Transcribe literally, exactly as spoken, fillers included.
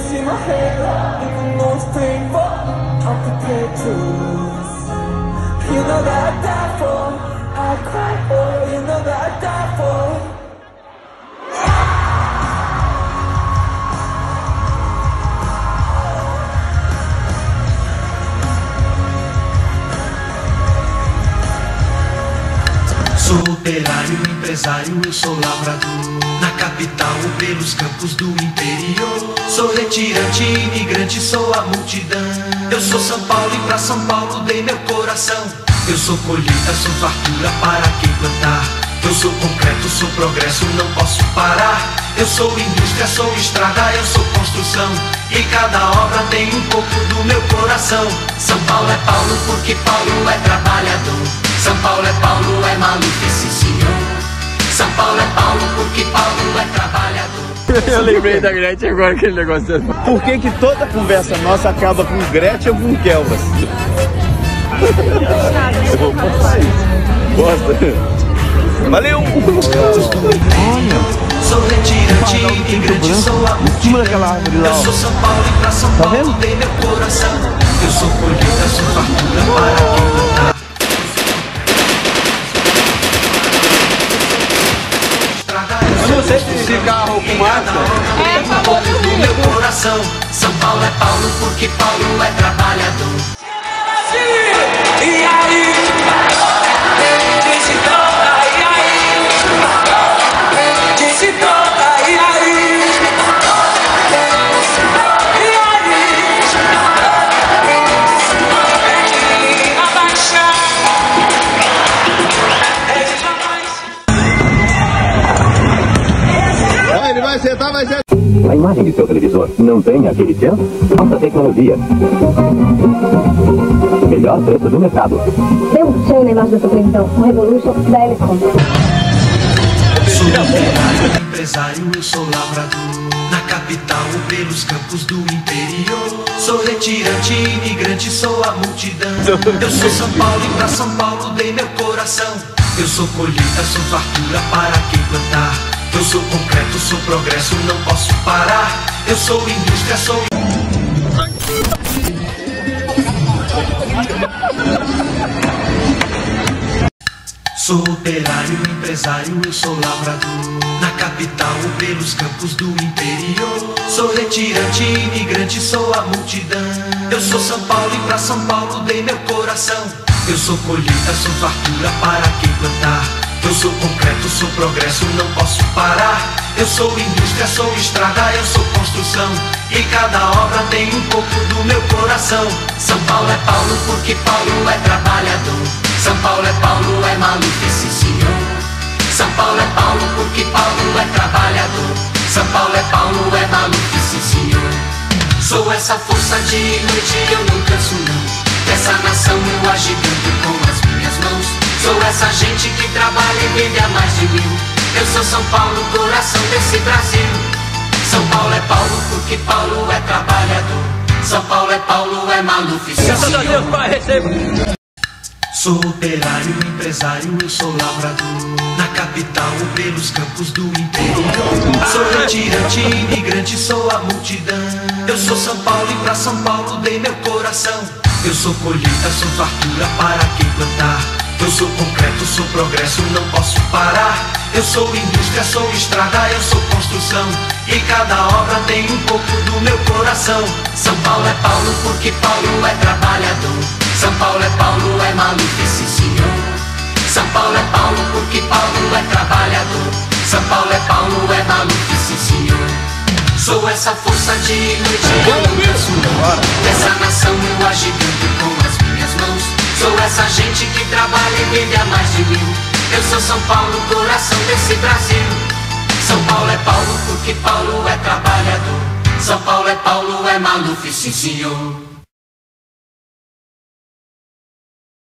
see my hair, even though it's painful, I'm prepared to lose. You know that I die for, I cry for, you know that I die for. Sou operário, empresário, eu sou lavrador. Na capital ou pelos campos do interior. Sou retirante, imigrante, sou a multidão. Eu sou São Paulo e pra São Paulo dei meu coração. Eu sou colheita, sou fartura para quem plantar. Eu sou concreto, sou progresso, não posso parar. Eu sou indústria, sou estrada, eu sou construção. E cada obra tem um pouco do meu coração. São Paulo é Paulo porque Paulo é trabalhador. São Paulo é Paulo, é maluco, sim senhor. São Paulo é Paulo porque Paulo é trabalhador. Eu lembrei da Gretchen agora, aquele negócio. Por que que toda conversa nossa acaba com Gretchen ou com Kelvas? Gosta? Valeu! Sou retirante, imigrante, sou a multidão. Eu sou São Paulo e pra São Paulo dei meu coração. Eu sou colheita, sou fartura para quem plantar. Eu não sei se carro com marcha é favor do meu coração. São Paulo é Paulo porque Paulo é trabalhador. E aí? Quem se toca, e aí? Quem se toca, e aí? E aí? É de abaixar. É de Ah, ele vai sentar, vai sentar. A imagem de seu televisor não tem aquele chance? Alta tecnologia. Melhor preço do mercado. Dê um som na imagem da sua televisão. Um Revolution da Elecom. Sou operário, empresário, eu sou lavrador. Na capital ou pelos campos do interior. Sou retirante, imigrante, sou a multidão. Eu sou São Paulo e pra São Paulo dei meu coração. Eu sou colheita, sou fartura para quem plantar. Eu sou concreto, sou progresso, não posso parar. Eu sou indústria, sou... Sou operário, empresário, eu sou lavrador. Na capital ou pelos campos do interior. Sou retirante, imigrante, sou a multidão. Eu sou São Paulo e pra São Paulo dei meu coração. Eu sou colheita, sou fartura para quem plantar. Eu sou concreto, sou progresso, não posso parar. Eu sou indústria, sou estrada, eu sou construção. E cada obra tem um pouco do meu coração. São Paulo é Paulo porque Paulo é trabalhador. São Paulo é Paulo, é maluco, sim senhor. São Paulo é Paulo porque Paulo é trabalhador. São Paulo é Paulo, é maluco, sim senhor. Sou essa força de noite, eu não canso não. Dessa nação eu agiganto com as minhas mãos. Sou essa gente que trabalha e vende a mais de mil. Eu sou São Paulo, coração desse Brasil. São Paulo é Paulo porque Paulo é trabalhador. São Paulo é Paulo, é maluco, sim senhor. Sou operário, empresário, eu sou lavrador. Na capital ou pelos campos do interior. Sou retirante, imigrante, sou a multidão. Eu sou São Paulo e pra São Paulo dei meu coração. Eu sou colheita, sou fartura para quem plantar. Eu sou concreto, sou progresso, não posso parar. Eu sou indústria, sou estrada, eu sou construção. E cada obra tem um pouco do meu coração. São Paulo é Paulo porque Paulo é trabalhador. São Paulo é Paulo, é maluco, sim senhor. São Paulo é Paulo porque Paulo é trabalhador. São Paulo é Paulo, é maluco, sim senhor. Sou essa força de noite, eu não canso não. Dessa nação eu agiganto com as minhas mãos. Sou essa gente que trabalha e vende a mais de mil. Eu sou São Paulo, coração desse Brasil. São Paulo é Paulo porque Paulo é trabalhador. São Paulo é Paulo, é maluco, sim senhor.